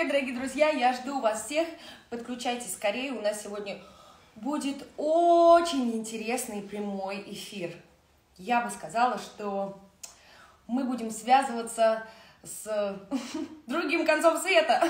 привет, дорогие друзья! Я жду вас всех. Подключайтесь скорее. У нас сегодня будет очень интересный прямой эфир. Я бы сказала, что мы будем связываться с другим концом света.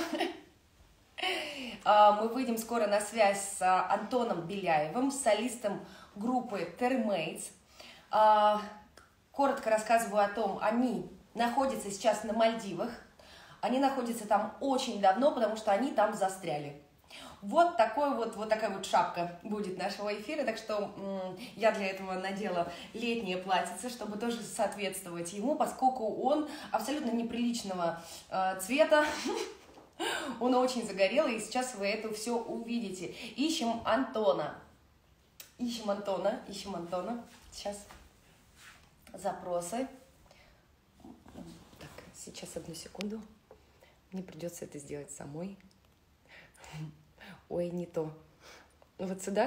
Мы выйдем скоро на связь с Антоном Беляевым, солистом группы Termates. Коротко рассказываю о том, они находятся сейчас на Мальдивах. Они находятся там очень давно, потому что они там застряли. Вот такая вот шапка будет нашего эфира, так что я для этого надела летнее платьице, чтобы тоже соответствовать ему, поскольку он абсолютно неприличного цвета, он очень загорелый, и сейчас вы это все увидите. Ищем Антона. Сейчас запросы. Так, сейчас одну секунду. Мне придется это сделать самой. Ой, не то. Вот сюда?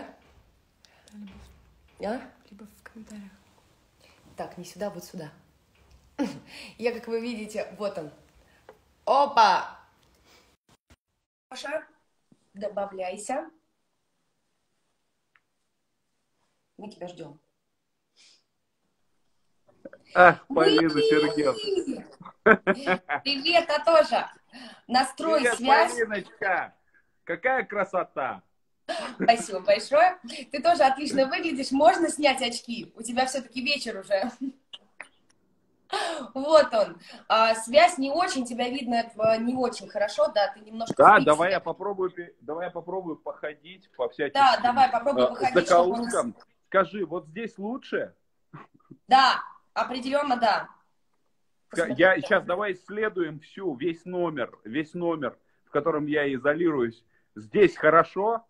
Либо в комментариях. Так, не сюда, вот сюда. Я, как вы видите, вот он. Опа! Паша, добавляйся. Мы тебя ждем. Ах, Полина Сергеевна. Привет, Атоша. Настрой Привет, связь. Полиночка. Какая красота. Спасибо большое. Ты тоже отлично выглядишь. Можно снять очки? У тебя все-таки вечер уже. Вот он. Связь не очень, тебя видно не очень хорошо, да, ты немножко Да, в давай пикселе. я попробую походить по всяким Да, давай попробуй походить, чтобы у нас... закоулкам. Скажи, вот здесь лучше? Да, определенно да. Я сейчас давай исследуем весь номер, в котором я изолируюсь. Здесь хорошо?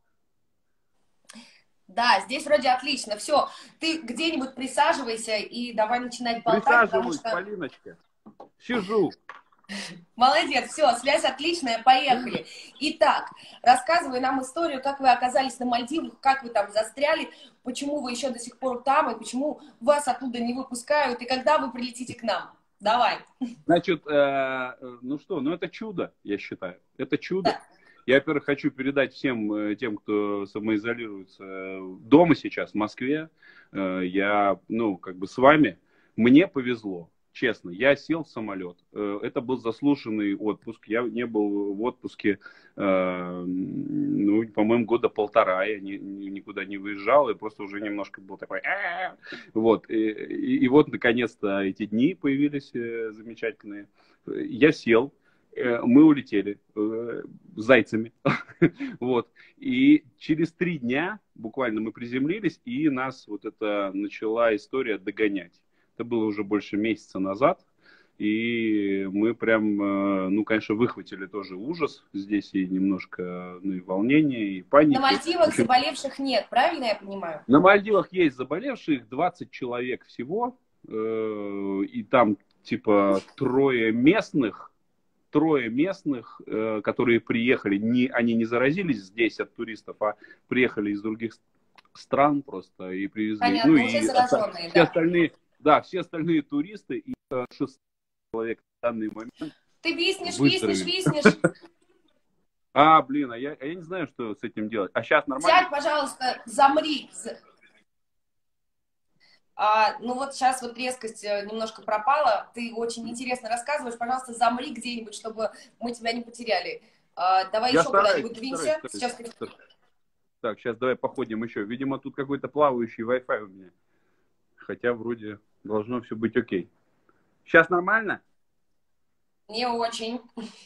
Да, здесь вроде отлично. Все, ты где-нибудь присаживайся и давай начинать болтать, потому Присаживаюсь, что... Полиночка. Сижу. Молодец, все, связь отличная, поехали. Итак, рассказывай нам историю, как вы оказались на Мальдивах, как вы там застряли, почему вы еще до сих пор там, и почему вас оттуда не выпускают, и когда вы прилетите к нам. Давай. Значит, это чудо, я считаю. Это чудо. Да. Я, во-первых, хочу передать всем тем, кто самоизолируется дома сейчас, в Москве. Я, с вами. Мне повезло, честно. Я сел в самолет. Это был заслуженный отпуск. Я не был в отпуске, по-моему, года полтора. Я никуда не выезжал. Я просто уже немножко был такой... Вот. И вот, наконец-то, эти дни появились замечательные. Я сел. Мы улетели зайцами. Вот. И через 3 дня буквально мы приземлились, и нас вот эта начала история догонять. Это было уже больше месяца назад. И мы прям, конечно, выхватили тоже ужас здесь, и немножко и волнение, и паники. На Мальдивах заболевших нет, правильно я понимаю? На Мальдивах есть заболевших, 20 человек всего. И там типа трое местных, которые приехали, они не заразились здесь от туристов, а приехали из других стран просто и привезли. Понятно, уже зараженные, все остальные туристы, и 6 человек в данный момент. Ты виснешь. Блин, я не знаю, что с этим делать. А сейчас нормально? Сядь, пожалуйста, замри. Сейчас вот резкость немножко пропала. Ты очень интересно рассказываешь. Пожалуйста, замри где-нибудь, чтобы мы тебя не потеряли. Давай Я еще куда-нибудь стараюсь. двинься. Так, сейчас давай походим еще. Видимо, тут какой-то плавающий Wi-Fi у меня. Хотя вроде должно все быть окей. Сейчас нормально? Не очень.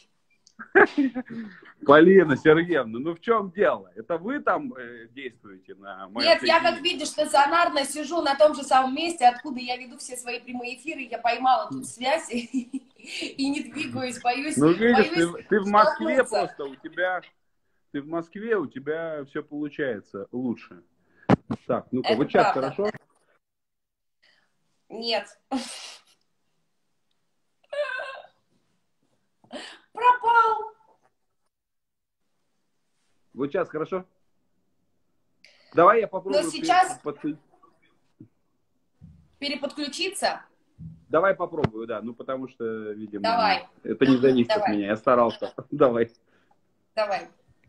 Полина Сергеевна, в чем дело? Это вы там действуете на моем Нет, я, соединении? как видишь, стационарно сижу на том же самом месте, откуда я веду все свои прямые эфиры. Я поймала тут связь и не двигаюсь, боюсь. Видишь, ты в Москве просто, у тебя все получается лучше. Так, ну-ка, вот сейчас хорошо? Нет. Пропал. Вот сейчас хорошо? Давай я попробую. Но сейчас переподключиться? Давай попробую, да. Потому что, видимо, Давай. это не зависит от меня. Я старался. Давай. Давай.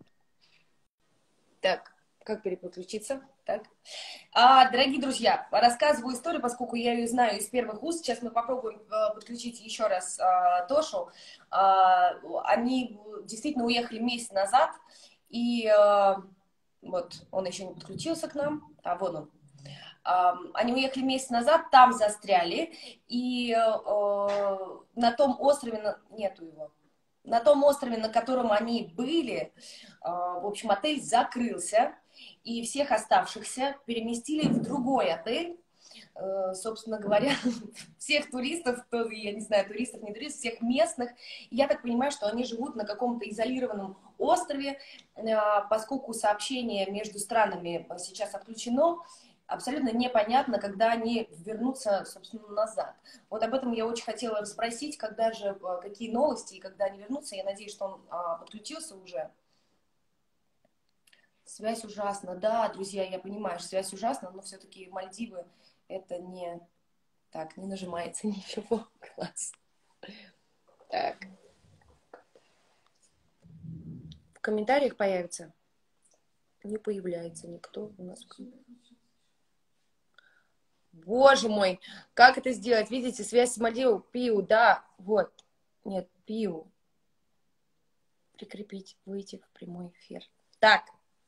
Так, как переключиться? Так. Дорогие друзья, рассказываю историю, поскольку я ее знаю из первых уст. Сейчас мы попробуем подключить еще раз Тошу. Они действительно уехали месяц назад, и вот он еще не подключился к нам, вон он. Они уехали месяц назад, там застряли, и на том острове, нету его, на том острове, на котором они были, в общем, отель закрылся, и всех оставшихся переместили в другой отель. Собственно говоря, всех туристов, я не знаю, туристов, не туристов, всех местных. Я так понимаю, что они живут на каком-то изолированном острове, поскольку сообщение между странами сейчас отключено. Абсолютно непонятно, когда они вернутся, собственно, назад. Вот об этом я очень хотела расспросить, когда же, какие новости, и когда они вернутся. Я надеюсь, что он подключился уже. Связь ужасна. Да, друзья, я понимаю, что связь ужасна, но все-таки Мальдивы это не... Так, не нажимается ничего. Класс. Так. В комментариях появится? Не появляется никто у нас в комментариях. Боже мой, как это сделать? Видите, связь с Мальдивом, Пиу, да, вот. Нет, Пиу. Прикрепить, выйти в прямой эфир. Так.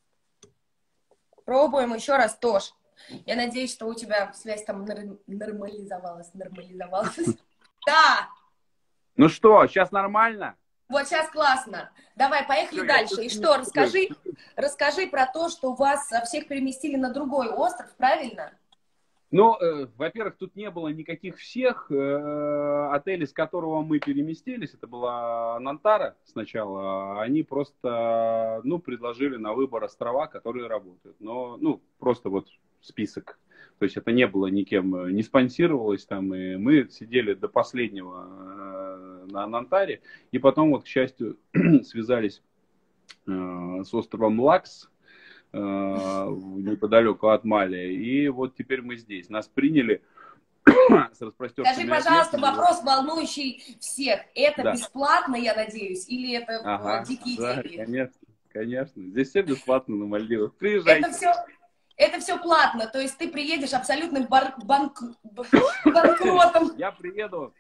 Пробуем еще раз, Тош. Я надеюсь, что у тебя связь там нормализовалась. Да. Ну что, сейчас нормально? Вот сейчас классно. Давай, поехали дальше. И что, расскажи про то, что вас всех переместили на другой остров, правильно? Ну, во-первых, тут не было никаких всех. Отель, из которого мы переместились, это была Нантара сначала. Они просто, предложили на выбор острова, которые работают. Но, просто вот список. То есть это не было никем, не спонсировалось там. И мы сидели до последнего на Нантаре. И потом, вот, к счастью, связались с островом Лакс, неподалеку от Мали. И вот теперь мы здесь. Нас приняли с распростертыми Скажи, пожалуйста, вопрос, волнующий всех. Это бесплатно, я надеюсь, или это дикие деньги? Конечно, конечно. Здесь все бесплатно на Мальдивах. Приезжайте. Это все платно, то есть ты приедешь абсолютным банкротом. Я приеду...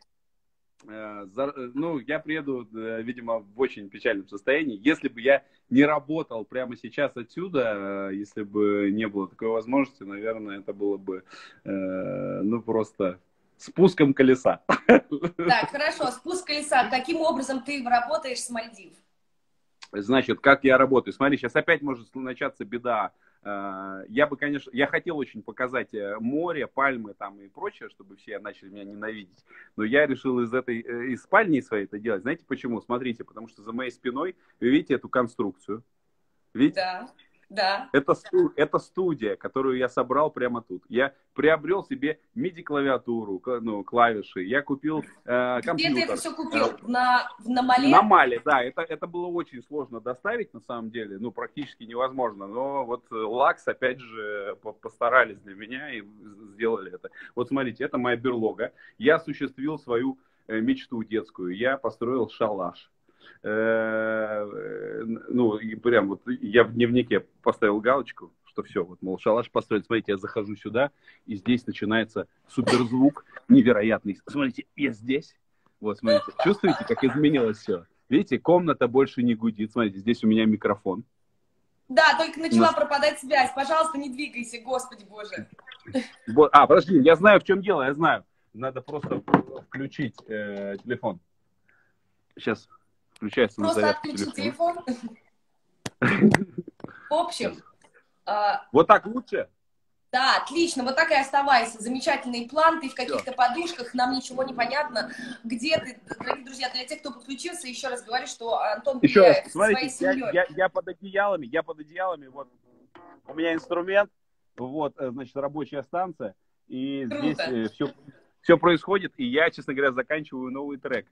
я приеду, видимо, в очень печальном состоянии. Если бы я не работал прямо сейчас отсюда, если бы не было такой возможности, наверное, это было бы, просто спуском колеса. Так, хорошо, спуск колеса. Каким образом ты работаешь с Мальдив? Значит, как я работаю? Смотри, сейчас опять может начаться беда. Я бы, конечно, я хотел очень показать море, пальмы там и прочее, чтобы все начали меня ненавидеть. Но я решил из спальни своей это делать. Знаете почему? Смотрите, потому что за моей спиной вы видите эту конструкцию. Видите? Да, да. Это студия, которую я собрал прямо тут. Я приобрел себе MIDI-клавиатуру, клавиши. Я купил компьютер. Где ты это все купил? На Мале? На Мале, да. Это было очень сложно доставить, на самом деле. Практически невозможно. Но вот Лакс, опять же, постарались для меня и сделали это. Вот смотрите, это моя берлога. Я осуществил свою мечту детскую. Я построил шалаш. И прям вот я в дневнике поставил галочку, что все, вот, мол, шалаш построить. Смотрите, я захожу сюда, и здесь начинается суперзвук невероятный. Смотрите, я здесь. Вот, смотрите, чувствуете, как изменилось все? Видите, комната больше не гудит. Смотрите, здесь у меня микрофон. Да, только начала пропадать связь. Пожалуйста, не двигайся, Господи Боже. Подожди, я знаю, в чем дело, я знаю. Надо просто включить телефон. Сейчас. Включается просто отключи телефон. В общем. Вот так лучше? Да, отлично. Вот так и оставайся. Замечательный план. Ты в каких-то подушках. Нам ничего не понятно. Где ты? Дорогие друзья, для тех, кто подключился, еще раз говорю, что Антон гуляет со своей семьей. Я под одеялами. Вот у меня инструмент. Вот, значит, рабочая станция. И круто. Здесь все происходит. И я, честно говоря, заканчиваю новый трек.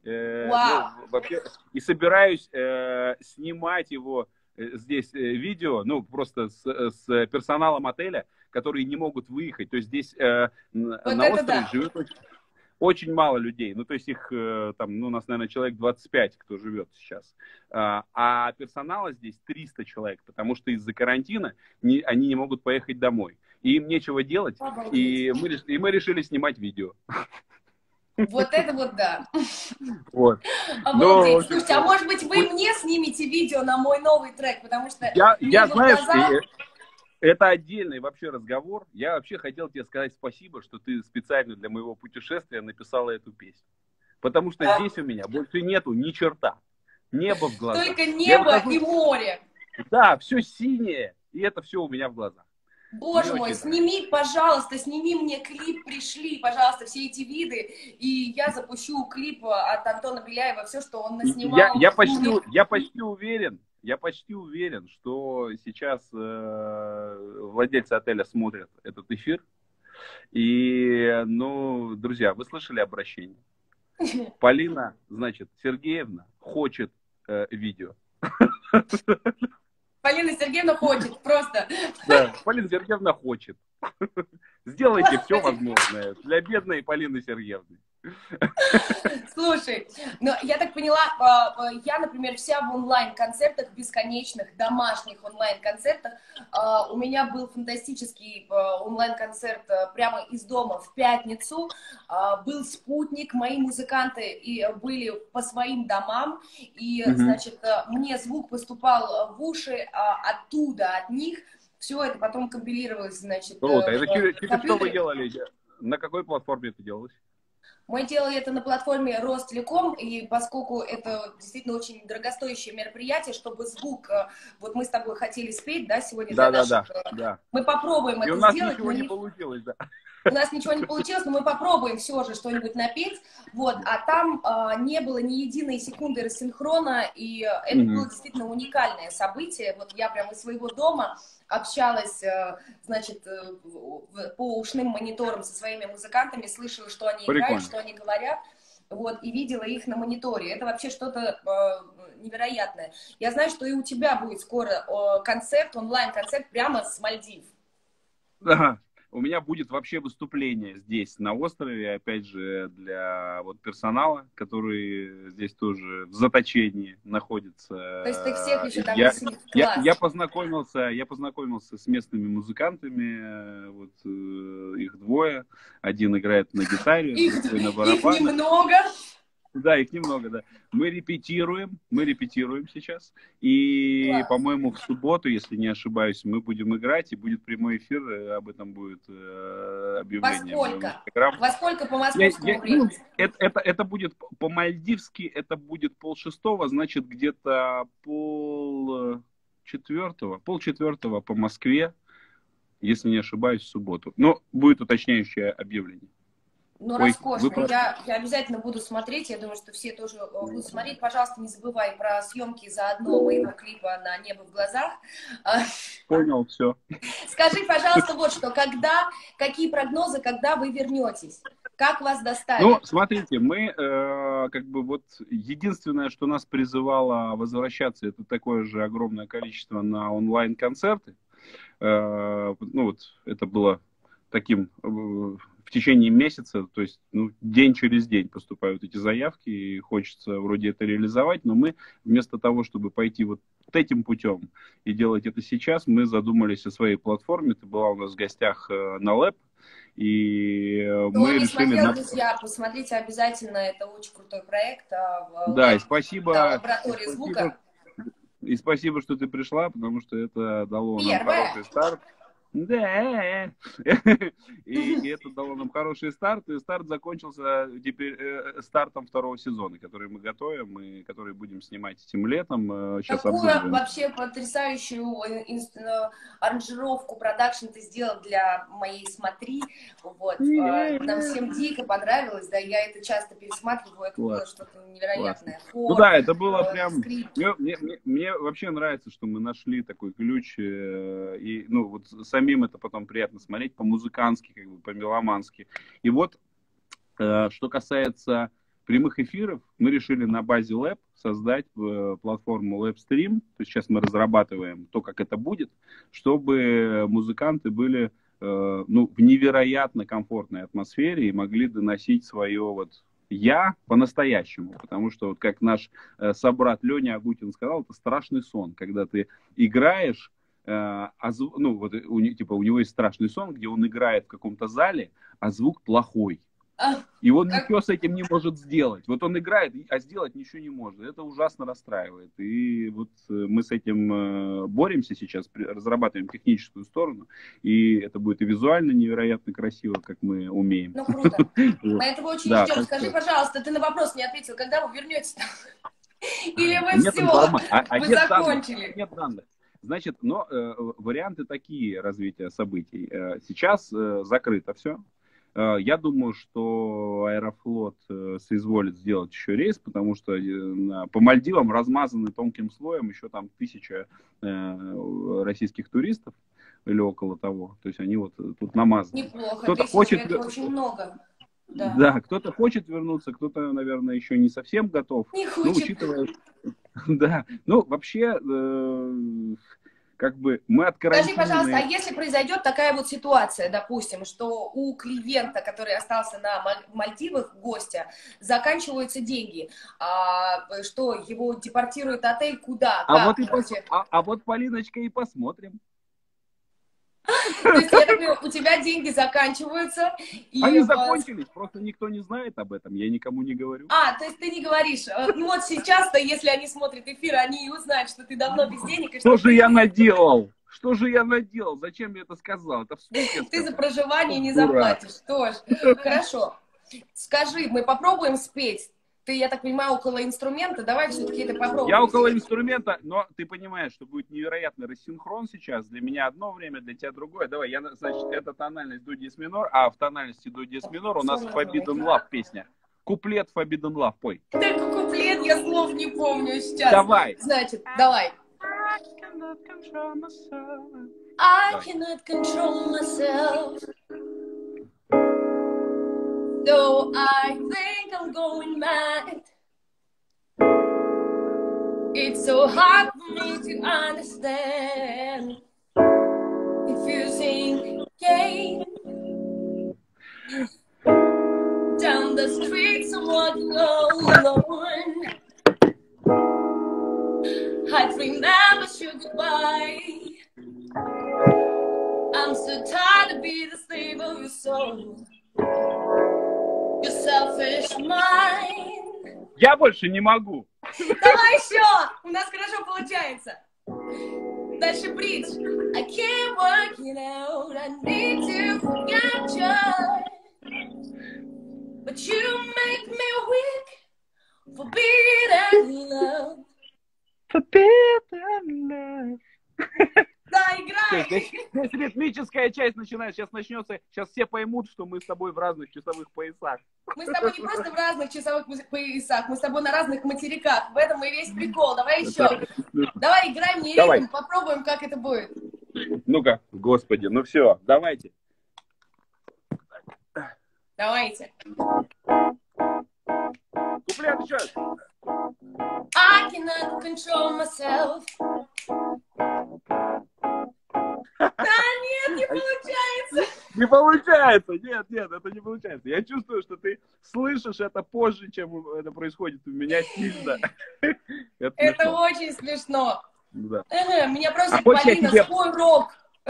И собираюсь снимать его здесь видео, просто с персоналом отеля, которые не могут выехать. То есть здесь на острове живет очень мало людей. Ну, то есть их там, ну, у нас, наверное, человек 25, кто живет сейчас. А персонала здесь 300 человек, потому что из-за карантина они не могут поехать домой. И им нечего делать, Обалдеть. и мы решили снимать видео. Вот это вот да. Вот. Но, Обалдеть. Слушайте, а может быть вы мне снимете видео на мой новый трек, потому что я «Небо в знаешь, глазах». это отдельный вообще разговор. Я вообще хотел тебе сказать спасибо, что ты специально для моего путешествия написала эту песню. Потому что здесь у меня больше нету ни черта. Небо в глазах. Только Я небо выхожу, и море. да, все синее, и это все у меня в глазах. Боже Мне мой, очень сними, пожалуйста, сними мне клип, пришли, пожалуйста, все эти виды, и я запущу клип от Антона Беляева, все, что он Я, наснимал я, в туре. почти, я почти уверен, что сейчас владельцы отеля смотрят этот эфир. И, ну, друзья, вы слышали обращение? Полина, значит, Сергеевна хочет видео. Полина Сергеевна хочет, просто. Да, Полина Сергеевна хочет. Сделайте все Господи. возможное для бедной Полины Сергеевны. Слушай, ну, я так поняла, я, например, вся в онлайн-концертах, бесконечных, домашних онлайн-концертах. У меня был фантастический онлайн-концерт прямо из дома в пятницу. Был спутник, мои музыканты и были по своим домам. И, значит, мне звук поступал в уши оттуда, от них. Все это потом компилировалось, значит, Круто. Это в через что вы компьютере. делали? На какой платформе это делалось? Мы делали это на платформе Ростелеком, и поскольку это действительно очень дорогостоящее мероприятие, чтобы звук, вот мы с тобой хотели спеть, да, сегодня для наших, Да. мы попробуем И это у нас сделать, ничего не получилось, да. у нас ничего не получилось, но мы попробуем все же что-нибудь напеть, вот, а там не было ни единой секунды рассинхрона, и это было действительно уникальное событие, вот я прямо из своего дома общалась, значит, по ушным мониторам со своими музыкантами, слышала, что они играют, что они говорят, вот, и видела их на мониторе. Это вообще что-то невероятное. Я знаю, что и у тебя будет скоро концерт, онлайн-концерт прямо с Мальдив. Ага. У меня будет вообще выступление здесь, на острове, опять же, для вот персонала, который здесь тоже в заточении находится. То есть ты всех еще там веселишь? Класс. Я познакомился с местными музыкантами, вот их двое. Один играет на гитаре, другой на барабанах. Их немного. Да, их немного, да. Мы репетируем сейчас. И, по-моему, в субботу, если не ошибаюсь, мы будем играть, и будет прямой эфир, об этом будет объявление. Во сколько по московскому времени? Это будет по-мальдивски, это будет 5:30, значит, где-то 3:30 по Москве, если не ошибаюсь, в субботу. Но будет уточняющее объявление. Ну, роскошно. Я обязательно буду смотреть. Я думаю, что все тоже будут смотреть. Пожалуйста, не забывай про съемки заодно моего клипа на «Небо в глазах». Понял, все. Скажи, пожалуйста, вот что. Какие прогнозы, когда вы вернетесь? Как вас доставят? Ну, смотрите, мы как бы вот единственное, что нас призывало возвращаться, это такое же огромное количество на онлайн-концерты. Ну, вот это было таким в течение месяца, то есть день через день поступают эти заявки, и хочется вроде это реализовать, но мы вместо того, чтобы пойти вот этим путем и делать это сейчас, мы задумались о своей платформе. Ты была у нас в гостях на Lab, и мы решили... Смотрел, друзья, посмотрите обязательно, это очень крутой проект. Да, и спасибо. Лаборатория звука. И спасибо, что ты пришла, потому что это дало нам хороший старт. Да. И это дало нам хороший старт. И старт закончился теперь стартом второго сезона, который мы готовим и который будем снимать этим летом. Сейчас какую вообще потрясающую аранжировку, продакшн ты сделал для моей «Смотри». Вот. Нам всем дико понравилось, да, я это часто пересматриваю, это было что-то невероятное. Ну да, это было прям... Мне вообще нравится, что мы нашли такой ключ, и, ну, вот самим это потом приятно смотреть по-музыкански, как бы, по-меломански. И вот, что касается прямых эфиров, мы решили на базе Lab создать платформу LabStream. То есть сейчас мы разрабатываем то, как это будет, чтобы музыканты были ну, в невероятно комфортной атмосфере и могли доносить свое вот я по-настоящему, потому что, вот как наш собрат Леня Агутин сказал, это страшный сон, когда ты играешь, ну, вот типа у него есть страшный сон, где он играет в каком-то зале, а звук плохой. И он ничего с этим не может сделать. Вот он играет, а сделать ничего не может. Это ужасно расстраивает. И вот мы с этим боремся сейчас, разрабатываем техническую сторону. И это будет и визуально невероятно красиво, как мы умеем. Ну, круто. Мы этого очень ждем. Скажи, пожалуйста, ты на вопрос не ответил, когда вы вернетесь там? Или вы все, вы закончили? Нет данных. Значит, но варианты такие развития событий. Сейчас закрыто все. Я думаю, что Аэрофлот соизволит сделать еще рейс, потому что по Мальдивам размазаны тонким слоем еще там 1000 российских туристов или около того. То есть они вот тут намазаны. Неплохо, кто-то хочет... это очень много. Да, кто-то хочет вернуться, кто-то, наверное, еще не совсем готов. Не хочет. Ну, учитывая... Да, ну, вообще... Как бы мы от карантина... Скажи, пожалуйста, а если произойдет такая вот ситуация, допустим, что у клиента, который остался на Мальдивах, гостя, заканчиваются деньги, что его депортирует отель куда? Вот, Полиночка, и посмотрим. То есть, я так понимаю, у тебя деньги заканчиваются. Они закончились, просто никто не знает об этом, я никому не говорю. То есть ты не говоришь. Ну вот сейчас-то, если они смотрят эфир, они и узнают, что ты давно без денег. Что же я наделал? Что же я наделал? Зачем я это сказал? Это вслух я сказал. Ты за проживание не заплатишь. Тоже. Хорошо. Скажи, мы попробуем спеть. Ты, я так понимаю, около инструмента, давай все-таки это попробуем. Я около инструмента, но ты понимаешь, что будет невероятный рассинхрон сейчас. Для меня одно время, для тебя другое. Давай, значит, это тональность до диез минор, а в тональности до диез минор у нас Forbidden Love песня. Куплет Forbidden Love, пой. Так, куплет, я слов не помню сейчас. Давай. Значит, давай. I cannot control myself. Though I think I'm going mad, it's so hard for me to understand. Confusing game. Down the streets I'm walking all alone. I dream never should goodbye. I'm so tired to be the slave of your soul. Your selfish mind. Я больше не могу. Давай еще! У нас хорошо получается. Дальше бридж. I can't work it out. I need to forget you. But you make me weak. Forbidden love. Forbidden love. Да, играй! Здесь ритмическая часть начинается, сейчас начнется, сейчас все поймут, что мы с тобой в разных часовых поясах. Мы с тобой не просто в разных часовых поясах, мы с тобой на разных материках, в этом и весь прикол. Давай еще, давай играй мне ритм, попробуем, как это будет. Ну-ка, господи, ну все, давайте. Давайте. Куплет еще. I cannot control myself. Да нет, не получается. Не получается, нет, это не получается. Я чувствую, что ты слышишь это позже, чем это происходит у меня сильно. Это очень смешно. Да. Меня просит Полина, спой рок.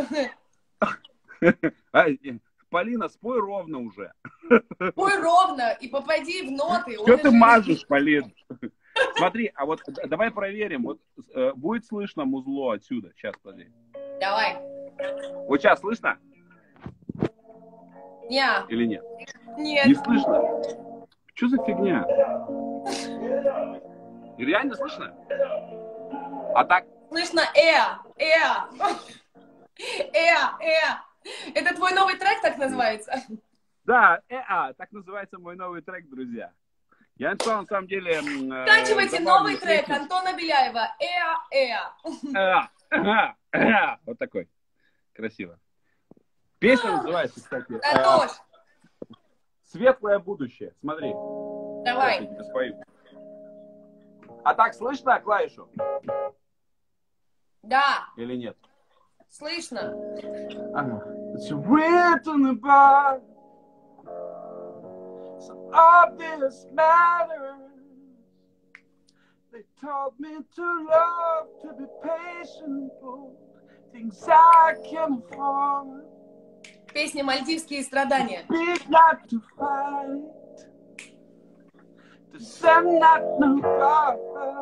Полина, спой ровно уже. Спой ровно и попади в ноты. Что ты мажешь, Полин? Смотри, а вот давай проверим. Вот будет слышно музло отсюда? Сейчас, подожди. Давай. Вот сейчас слышно? Нет. Или нет? Нет. Не слышно? Что за фигня? Реально слышно? А так? Слышно Это твой новый трек так называется? Да, так называется мой новый трек, друзья. Я написал, на самом деле... Скачивайте новый трек Антона Беляева. Вот такой. Красиво. Песня называется, кстати, «Светлое будущее». Смотри. Давай. Я тебе спою. А так слышно клавишу? Да. Или нет? Слышно. Ага. It's written about some obvious matters. They taught me to love, to be patient, things I can afford. Песня «Мальдивские страдания». Big not to fight, to send that new fire,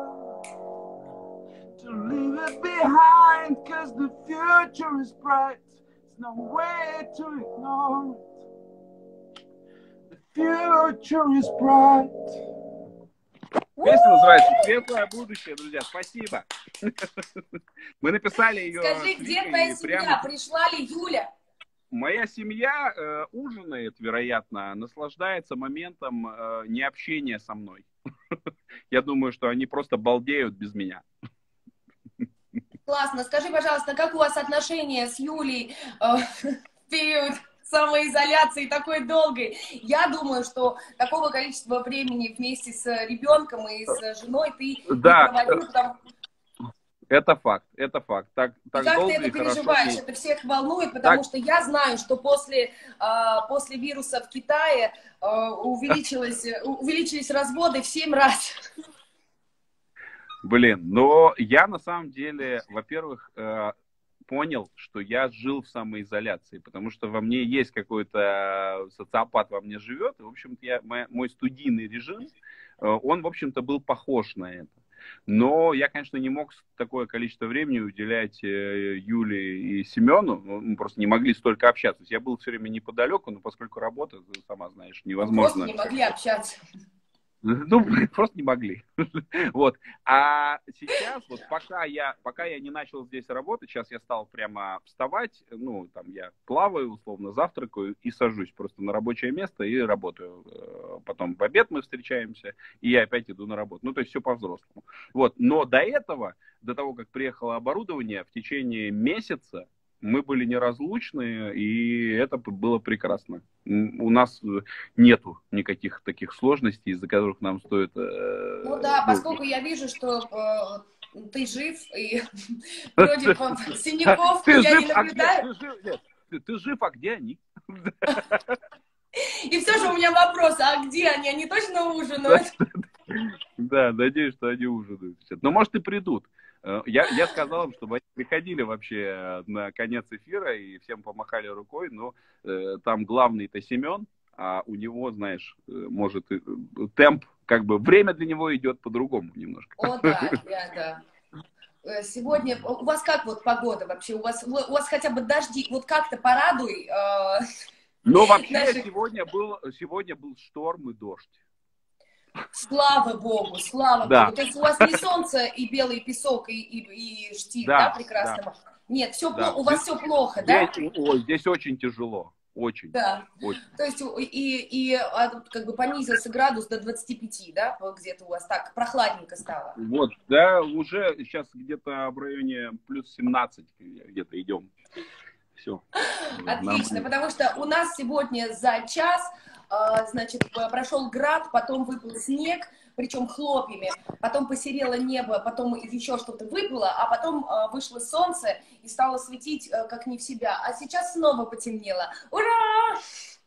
to leave it behind, cause the future is bright. There's no way to ignore it. The future is bright. Песня называется «Светлое будущее», друзья. Спасибо. Мы написали ее. Скажи, где твоя семья? Пришла ли Юля? Моя семья ужинает, вероятно, наслаждается моментом необщения со мной. Я думаю, что они просто балдеют без меня. Классно. Скажи, пожалуйста, как у вас отношения с Юлей в период самоизоляции такой долгой? Я думаю, что такого количества времени вместе с ребенком и с женой ты не проводил. Это факт, это факт. Так как ты это переживаешь? Это всех волнует, потому что я знаю, что после вируса в Китае увеличились разводы в 7 раз. Блин, но я на самом деле, во-первых, понял, что я жил в самоизоляции, потому что во мне есть какой-то социопат, во мне живет, и, в общем-то, мой студийный режим, он, в общем-то, был похож на это. Но я, конечно, не мог такое количество времени уделять Юле и Семену. Мы просто не могли столько общаться. Я был все время неподалеку, но поскольку работа, ты сама знаешь, невозможно. Просто не могли общаться. Ну, просто не могли. Вот. А сейчас, вот пока я не начал здесь работать, сейчас я стал прямо вставать, ну, там я плаваю, условно, завтракаю и сажусь просто на рабочее место и работаю. Потом в обед мы встречаемся, и я опять иду на работу. Ну, то есть все по-взрослому. Вот. Но до этого, до того, как приехало оборудование, в течение месяца мы были неразлучны, и это было прекрасно. У нас нету никаких таких сложностей, из-за которых нам стоит... Ну да, поскольку я вижу, что ты жив, и вроде синяков я не наблюдаю. Ты жив, а где они? И все же у меня вопрос, а где они? Они точно ужинают? Да, надеюсь, что они ужинают. Но может и придут. Я сказал им, чтобы они приходили вообще на конец эфира и всем помахали рукой, но там главный-то Семен, а у него, знаешь, может темп, как бы время для него идет по-другому немножко. О, да, да. Сегодня, у вас как вот погода вообще? У вас хотя бы дожди, вот как-то порадуй. Ну, вообще, сегодня был шторм и дождь. Слава Богу, слава Богу. То есть у вас не солнце и белый песок и штиль, да, прекрасно? Да. Нет, у вас все плохо, да? Здесь очень тяжело. Очень. Да. Очень. То есть как бы понизился градус до 25, да? Где-то у вас так прохладненько стало. Вот, да, уже сейчас где-то в районе плюс 17 где-то идем. Все. Отлично, потому что у нас сегодня за час, значит, прошел град, потом выпал снег, причем хлопьями, потом посерело небо, потом еще что-то выпало, а потом вышло солнце и стало светить как не в себя. А сейчас снова потемнело. Ура!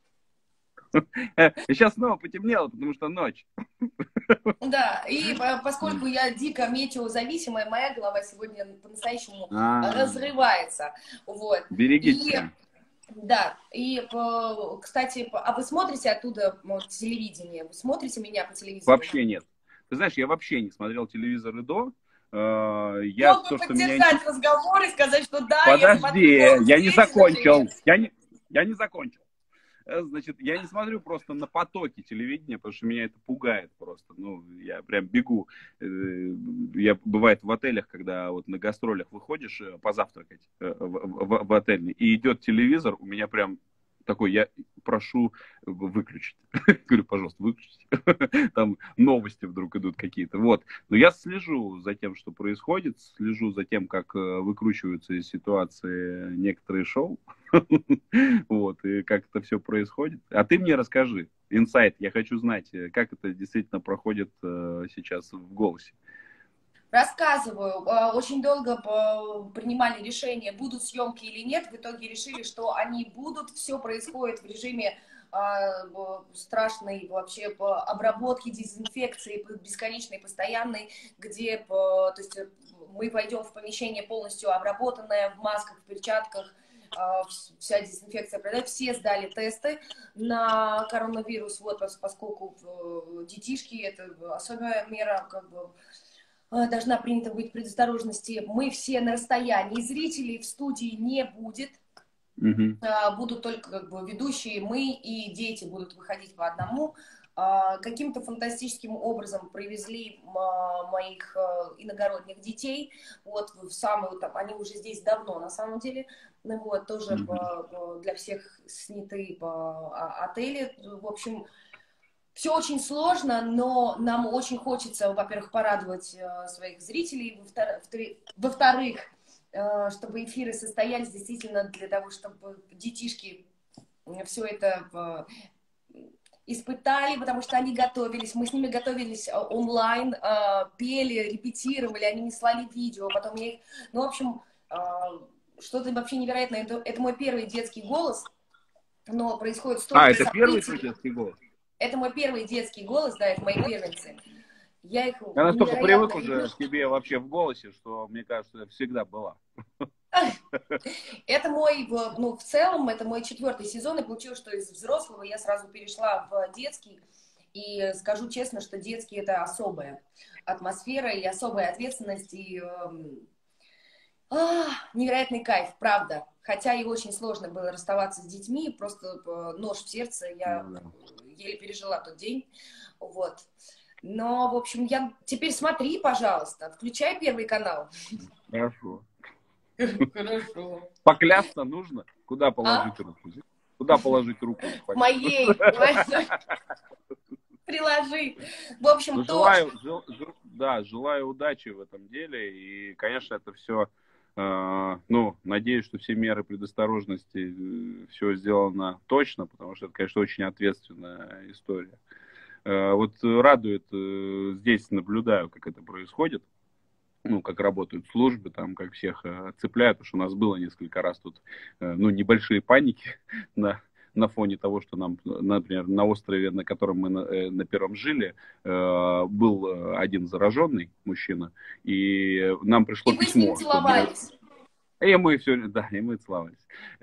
Сейчас снова потемнело, потому что ночь. Да, и поскольку я дико метеозависимая, моя голова сегодня по-настоящему разрывается. Вот. Берегите. Да, и, кстати, а вы смотрите оттуда телевидение? Вы смотрите меня по телевизору? Вообще нет. Ты знаешь, я вообще не смотрел телевизор и до. Мог бы поддержать разговор и сказать, что да, подожди, я не закончил. Я не закончил. Значит, я не смотрю просто на потоки телевидения, потому что меня это пугает просто. Ну, я прям бегу. Я, бывает, в отелях, когда вот на гастролях выходишь позавтракать в отеле, и идет телевизор, у меня прям такой, я прошу выключить. Говорю, пожалуйста, выключите. Там новости вдруг идут какие-то. Вот. Но я слежу за тем, что происходит, слежу за тем, как выкручиваются из ситуации некоторые шоу. Вот, и как это все происходит. А ты мне расскажи, инсайт, я хочу знать, как это действительно проходит сейчас в «Голосе». Рассказываю. Очень долго принимали решение, будут съемки или нет. В итоге решили, что они будут. Все происходит в режиме страшной вообще обработки, дезинфекции, бесконечной, постоянной, где то есть, мы пойдем в помещение полностью обработанное, в масках, в перчатках, вся дезинфекция пройдет. Все сдали тесты на коронавирус, вот, поскольку детишки, это особая мера, как бы, должна принята быть предосторожности. Мы все на расстоянии, зрителей в студии не будет. Угу. Будут только как бы ведущие, мы и дети будут выходить по одному. Каким-то фантастическим образом привезли моих иногородних детей, вот в самую, там, они уже здесь давно на самом деле, ну, вот, тоже для всех снятые отели, в общем, все очень сложно, но нам очень хочется, во-первых, порадовать своих зрителей, во-вторых, чтобы эфиры состоялись действительно для того, чтобы детишки все это испытали, потому что они готовились, мы с ними готовились онлайн, пели, репетировали, они мне слали видео, потом я их, ну, в общем, что-то вообще невероятное, это мой первый детский голос, но происходит столько Это первый твой событий. детский голос? Это мой первый детский голос, да, это мои первенцы. Я их Я настолько невероятно привык люблю. уже к тебе вообще в голосе, что, мне кажется, всегда была. Это мой, ну, в целом, это мой 4-й сезон, и получилось, что из взрослого я сразу перешла в детский. И скажу честно, что детский — это особая атмосфера и особая ответственность, и невероятный кайф, правда. Хотя и очень сложно было расставаться с детьми, просто нож в сердце, я еле пережила тот день, вот. Но, в общем, теперь смотри, пожалуйста, включай Первый канал. Хорошо. Хорошо. Поклясться нужно? Куда положить руку? Куда положить руку? Моей, понимаешь? Приложи. В общем, желаю удачи в этом деле. И, конечно, это все, ну, надеюсь, что все меры предосторожности, все сделано точно, потому что это, конечно, очень ответственная история. Вот радует, здесь наблюдаю, как это происходит. Ну, как работают службы, там, как всех цепляют, потому что у нас было несколько раз тут, ну, небольшие паники на фоне того, что нам, например, на острове, на котором мы на первом жили, был один зараженный мужчина, и нам пришло и вы с ним письмо. целовались. И мы все, да, и мы целовались.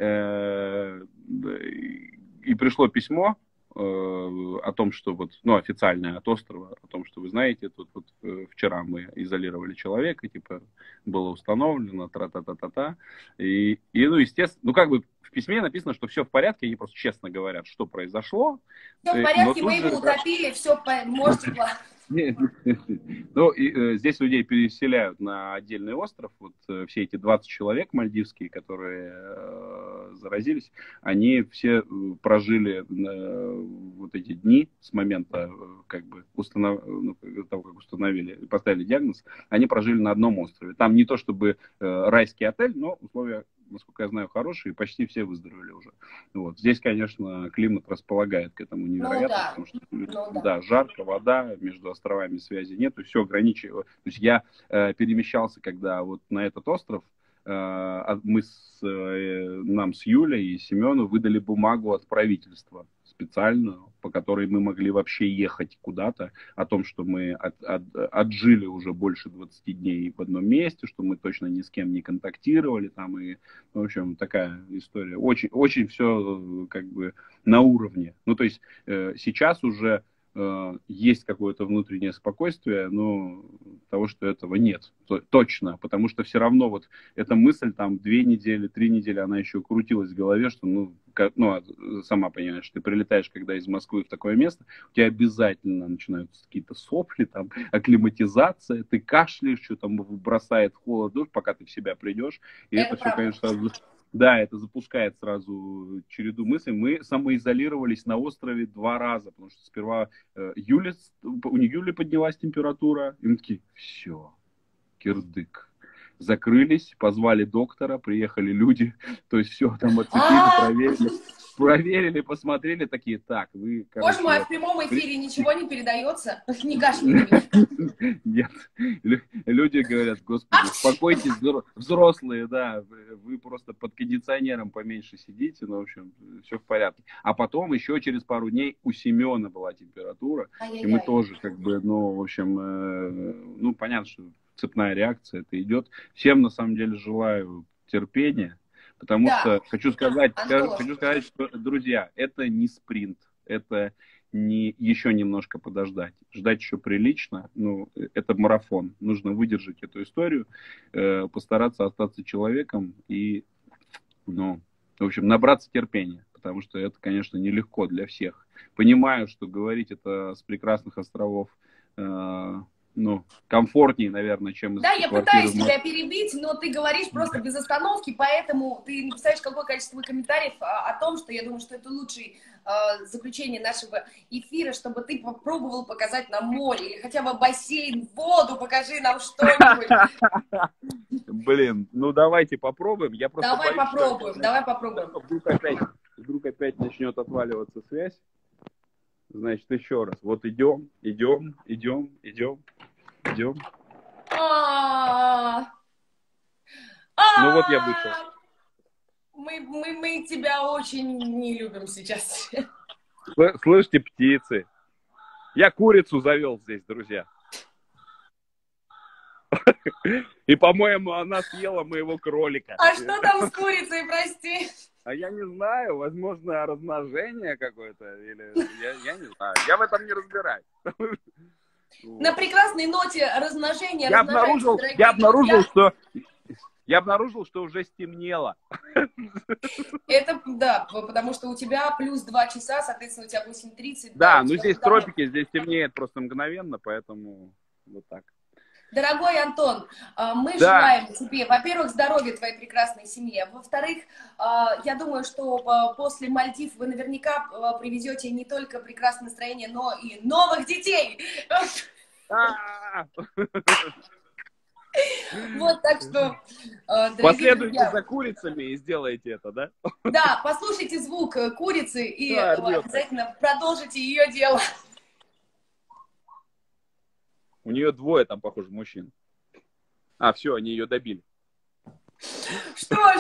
И пришло письмо о том, что вот, ну, официальное от острова, о том, что вы знаете, тут вот вчера мы изолировали человека, типа, было установлено, тра-та-та-та-та, ну, естественно, ну, как бы в письме написано, что все в порядке, они просто честно говорят, что произошло. Все в порядке, мы его утопили, все, можете плакать. Ну, здесь людей переселяют на отдельный остров. Вот все эти 20 человек мальдивские, которые заразились, они все прожили вот эти дни с момента, как бы, того, как установили, поставили диагноз, они прожили на одном острове. Там не то чтобы райский отель, но условия, насколько я знаю, хорошие, и почти все выздоровели уже. Вот. Здесь, конечно, климат располагает к этому невероятно, потому что да, жарко, вода, между островами связи нет, и все ограничивало. То есть я перемещался, когда вот на этот остров, нам с Юлей и Семену выдали бумагу от правительства специальную, по которой мы могли вообще ехать куда-то, о том, что мы отжили уже больше 20 дней в одном месте, что мы точно ни с кем не контактировали там, и, в общем, такая история. Очень, очень все как бы на уровне. Ну, то есть сейчас уже есть какое-то внутреннее спокойствие, но того, что этого нет. Точно, потому что все равно вот эта мысль там 2 недели, 3 недели, она еще крутилась в голове, что, сама понимаешь, ты прилетаешь, когда из Москвы в такое место, у тебя обязательно начинаются какие-то сопли, там, акклиматизация, ты кашляешь, что там бросает холод, пока ты в себя придешь, и это все, конечно, да, это запускает сразу череду мыслей. Мы самоизолировались на острове 2 раза, потому что сперва у Юли поднялась температура, и мы такие, все, кирдык. закрылись, позвали доктора, приехали люди, то есть все там оцепили, проверили, посмотрели, такие, так, вы, Боже мой, а в короче... прямом эфире ничего не передается? Не кашляй. Нет, люди говорят, господи, успокойтесь, взрослые, да, вы просто под кондиционером поменьше сидите, ну, в общем, все в порядке. А потом еще через пару дней у Семена была температура, и мы тоже как бы, ну, в общем, ну, понятно, что цепная реакция это идет. Всем, на самом деле, желаю терпения, потому что хочу сказать, что, друзья, это не спринт, это не еще немножко подождать, ждать еще прилично, ну, это марафон, нужно выдержать эту историю, постараться остаться человеком и, ну, в общем, набраться терпения, потому что это, конечно, нелегко для всех. Понимаю, что говорить это с прекрасных островов, ну, комфортнее, наверное, чем из Да, я квартиры. пытаюсь тебя перебить, но ты говоришь просто без остановки, поэтому ты не представляешь, какое количество комментариев о том, что я думаю, что это лучшее заключение нашего эфира, чтобы ты попробовал показать нам море или хотя бы бассейн, воду, покажи нам что-нибудь. Блин, ну давайте попробуем. Я просто давай боюсь, попробуем, давай попробуем. Вдруг опять начнет отваливаться связь. Значит, еще раз. Вот идем. Ну вот я вышел. Мы тебя очень не любим сейчас. Слышите, птицы? Я курицу завел здесь, друзья. И, по-моему, она съела моего кролика. А что там с курицей, прости? А я не знаю, возможно, размножение какое-то, или я не знаю. Я в этом не разбираюсь. На прекрасной ноте размножения. Я обнаружил, что уже стемнело. Это, да, потому что у тебя плюс 2 часа, соответственно, у тебя 8:30. Да, ну здесь тропики, здесь темнеет просто мгновенно, поэтому вот так. Дорогой Антон, мы желаем тебе, во-первых, здоровья твоей прекрасной семье. Во-вторых, я думаю, что после Мальдив вы наверняка привезете не только прекрасное настроение, но и новых детей. Вот, так что, последуйте за курицами и сделайте это, да? Да, послушайте звук курицы и обязательно продолжите ее дело. У нее двое там, похоже, мужчин. А, все, они ее добили. Что ж,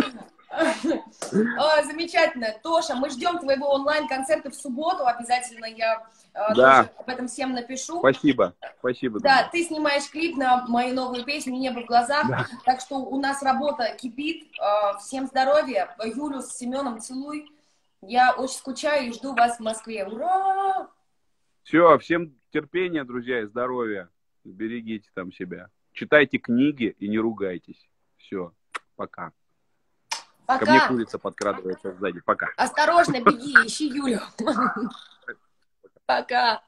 замечательно. Тоша, мы ждем твоего онлайн-концерта в субботу. Обязательно я тоже об этом всем напишу. Спасибо. Да, ты снимаешь клип на мою новую песню «Небо в глазах». Да. Так что у нас работа кипит. Всем здоровья. Юлю с Семеном целуй. Я очень скучаю и жду вас в Москве. Ура! Все, всем терпения, друзья, и здоровья. Берегите там себя. Читайте книги и не ругайтесь. Все, пока. Пока. Ко мне курица подкрадывается сзади. Пока. Осторожно, беги, ищи Юлю. Пока.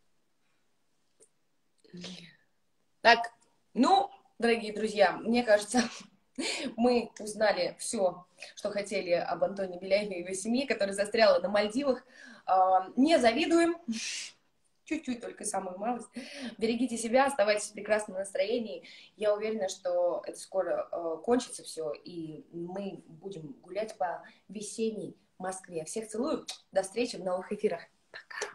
Так, ну, дорогие друзья, мне кажется, мы узнали все, что хотели об Антоне Беляеве и его семье, которая застряла на Мальдивах. Не завидуем. Чуть-чуть только, самую малость. Берегите себя, оставайтесь в прекрасном настроении. Я уверена, что это скоро кончится все, и мы будем гулять по весенней Москве. Всех целую. До встречи в новых эфирах. Пока.